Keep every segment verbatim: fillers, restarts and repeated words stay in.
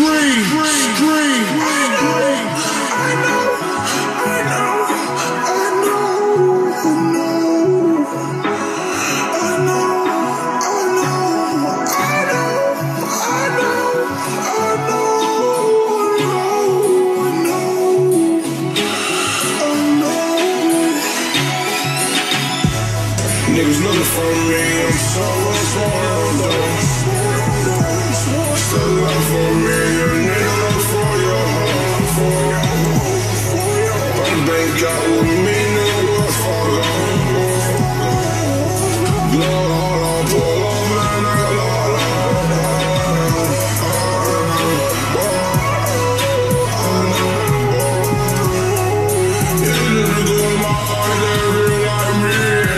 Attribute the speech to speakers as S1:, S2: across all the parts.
S1: Stream, stream.
S2: Niggas looking for me, I'm so sworn though. Still love for me, a nigga look for your heart, for your heart. But bank out with me, nigga, what fuck on? Lord, hold on, pull up, man, nigga, Lord, yeah, this is good, my heart, they really like me.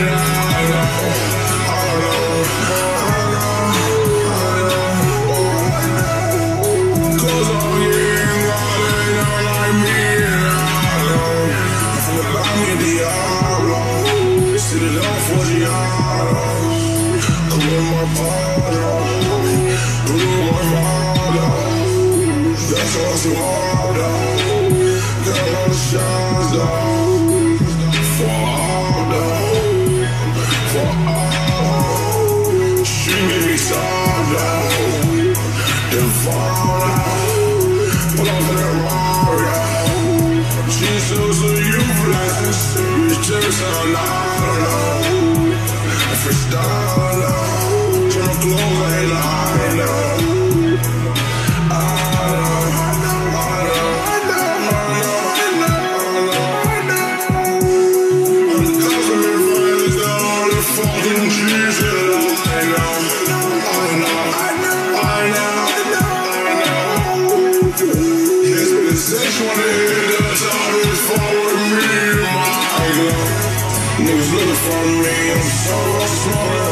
S2: That's all too hard, though. Got all the shines, though. For all, though. For all. She made me soft, though. Then fall, though. Pull up in that Mario. She's so, so useless. It's just a lot, though. Freestyle, though. Turn my clothes, I ain't lying, though. Niggas looking for me, I'm so smart.